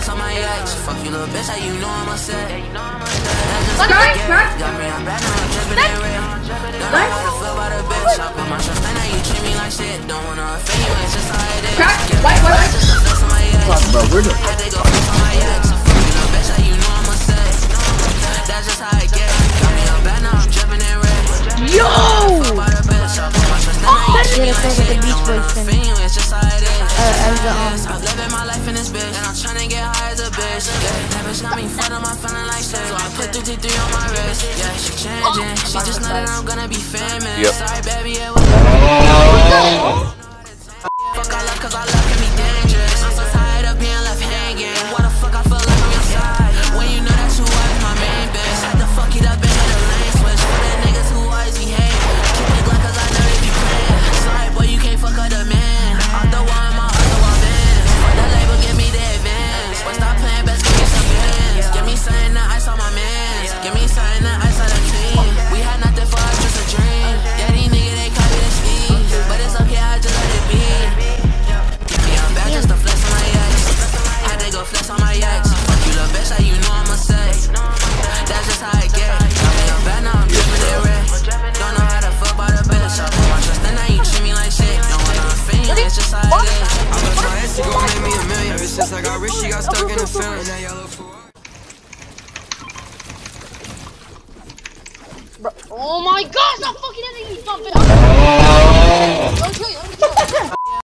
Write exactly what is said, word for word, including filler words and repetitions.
flex on my ex. Fuck you, little bitch, how you know I'm a set. Crack, crack. Got me, I'm back now, I'm dripping in red. Don't know how to feel about a bitch. I put my trust in how you treat me like shit. Don't wanna offend you, it's just how it is. Crack, white, white, white. Just a flex on my ex. Bro, we're the Had to go flex on my ex. Fuck you, little bitch, how you know I'm a set. That's just how it get. Got me, I'm back now, I'm dripping in red. Yo! Yeah, it's like the Beach Boys thing. It's just how it is. Uh, as the, um, I'm living my life in this bitch, and I'm tryna get high as a bitch. Yeah, that bitch got me fucked up, I'm feeling like shit. So I put three three on my wrist. Yeah, she changing. She just know that I'm gonna be famous. Yep. Sorry, baby, it was. Fuck I love, cause I love can be dangerous. I'm so tired of being left hanging. What the fuck I feel like on your side? When you know that you was my main bitch. Had to fuck it up and hit a lane switch. For the niggas who always be hating. Keep it glad cause I know they be playing. Sorry, boy, you can't fuck with the man. Off the wall, my heart, the wall band. For the label, give me the advance. Boy, stop playing, best give me some bands. Give me something that ice on my mans. Give me something that ice on the team. We had nothing for us, just a dream. Yeah, these niggas, they copy the scheme. But it's okay, I just let it be. Give me a back, just to flex on my ex. Had to go flex on my ex. Fuck you, little bitch, how you know I'm a sex. That's just how it get. Got me a bad, now I'm dripping in red. Don't know how to fuck by the bitch. I put my trust in how you treat me like shit. Don't wanna offend you, it's just how it is. I'm gonna try it, she gon' make me a million. Bitch, since I got rich, she got stuck in the feeling. That yellow fool. Oh my gosh, that fucking enemy! Stop it!